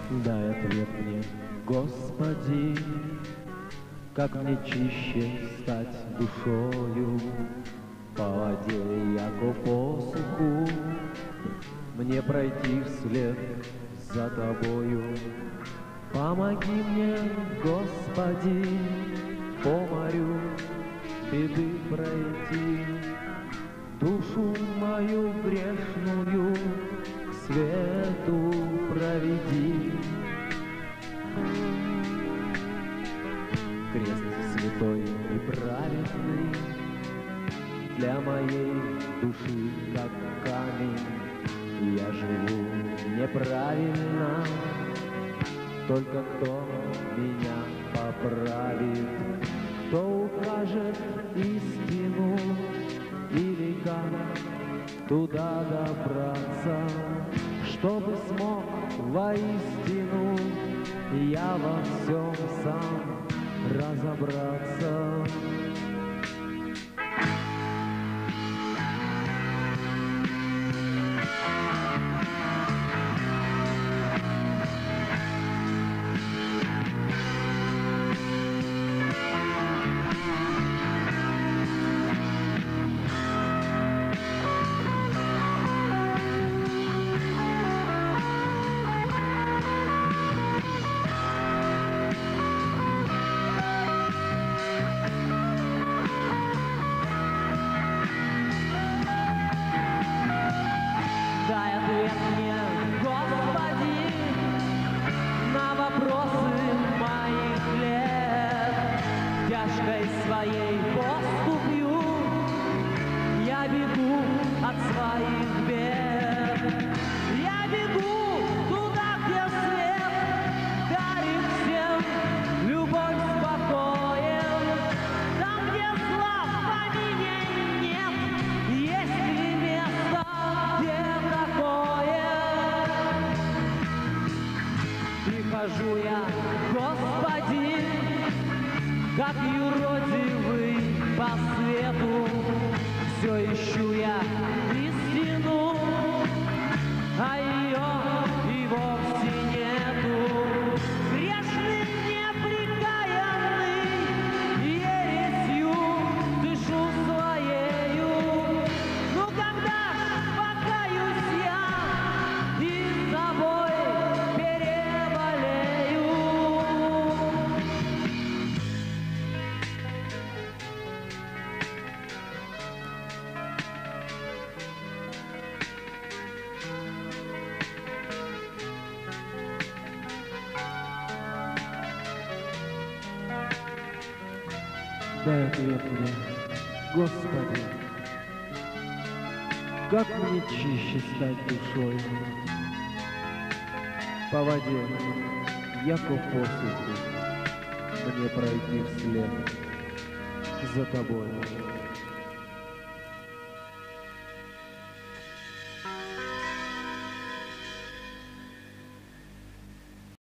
Дай ответ мне, Господи, как мне чище стать душою, по воде, яко по суху, мне пройти вслед за Тобою. Помоги мне, Господи, по морю беды пройти, душу мою грешную к свету проведи. Крест святой и праведный для моей души, как камень. Я живу неправильно, только кто меня поправит, кто укажет истину или как туда добраться, чтобы смог воистину я во всем сам разобраться. Дай ответ мне, Господи, на вопросы моих лет. Тяжкой своей поступью я бегу от своих бед. Я бегу туда, где свет дарит всем любовь с покоем. Там, где зла в помине нет, есть ли место, где такое? Прихожу я, Господи, как юродивый по свету, все ищу я истину, а ее и вовсе нету. Грешный неприкаянный ересью дышу своею. Ну когда ж покаюсь я и с собой переболею? Дай ответ мне, Господи, как мне чище стать душой, по воде, яко по суху, мне пройти вслед за Тобой.